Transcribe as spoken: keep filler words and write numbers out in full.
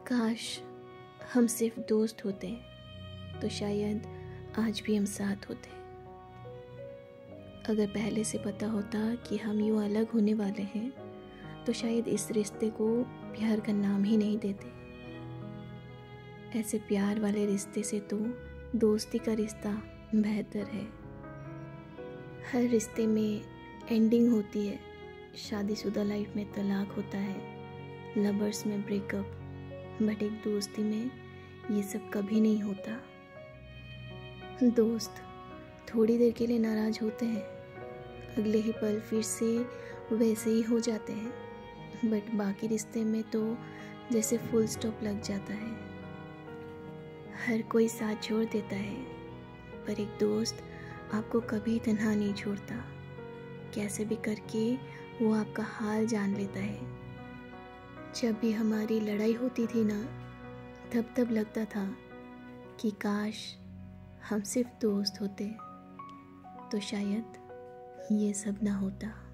काश हम सिर्फ दोस्त होते तो शायद आज भी हम साथ होते। अगर पहले से पता होता कि हम यूँ अलग होने वाले हैं तो शायद इस रिश्ते को प्यार का नाम ही नहीं देते। ऐसे प्यार वाले रिश्ते से तो दोस्ती का रिश्ता बेहतर है। हर रिश्ते में एंडिंग होती है, शादीशुदा लाइफ में तलाक होता है, लवर्स में ब्रेकअप, बट एक दोस्ती में ये सब कभी नहीं होता। दोस्त थोड़ी देर के लिए नाराज़ होते हैं, अगले ही पल फिर से वैसे ही हो जाते हैं, बट बाकी रिश्ते में तो जैसे फुल स्टॉप लग जाता है। हर कोई साथ छोड़ देता है, पर एक दोस्त आपको कभी तन्हा नहीं छोड़ता। कैसे भी करके वो आपका हाल जान लेता है। जब भी हमारी लड़ाई होती थी ना, तब तब लगता था कि काश हम सिर्फ दोस्त होते तो शायद ये सब ना होता।